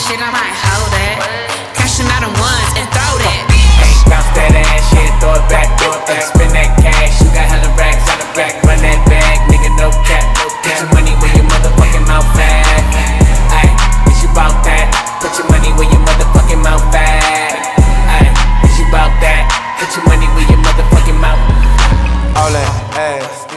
shit, I might hold that. Cash them out in ones and throw that. Hey, bounce that ass, shit, throw it back, spin that cash, you got hella racks out the back, run that bag, nigga, no cap, Put your money where your motherfucking mouth at. Ay, is you bout that? Put your money where your motherfucking mouth at. Ay, is you bout that? Put your money where your motherfucking mouth. All that ass.